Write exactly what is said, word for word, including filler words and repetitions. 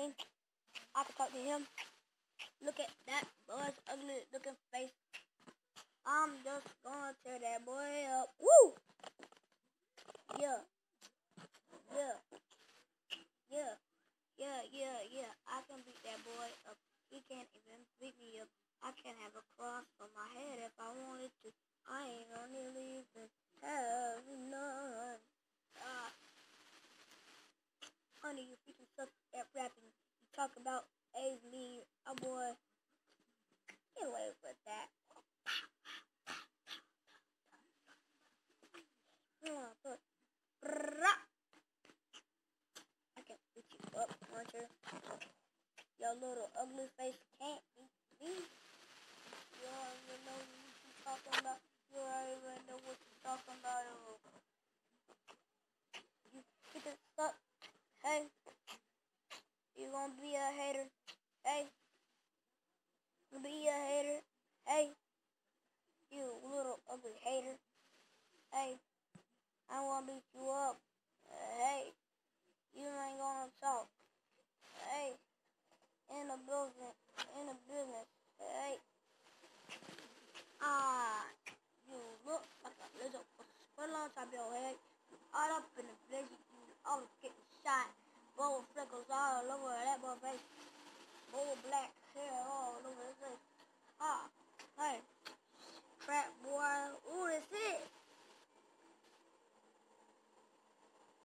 me. I can talk to him. Look at that boy's ugly looking face. I'm just gonna tear that boy up. Woo! Yeah. Yeah. Yeah. Yeah, yeah, yeah. I can beat that boy up. He can't even beat me up. I can have a cross on my head if I wanted to. I ain't gonna leave and have none. Ah, honey, you freaking suck at rapping. You talk about A me, a boy. Get away with that. Yeah, but I can beat you up, Hunter. Your little ugly face can't beat me. You don't even know what you're talking about. You don't even know what you're talking about. You freaking suck. Hey, you gonna be a hater. Hey, you be a hater. Hey, you little ugly hater. Hey, I wanna beat you up. Uh, hey, you ain't gonna talk. Hey, in the building.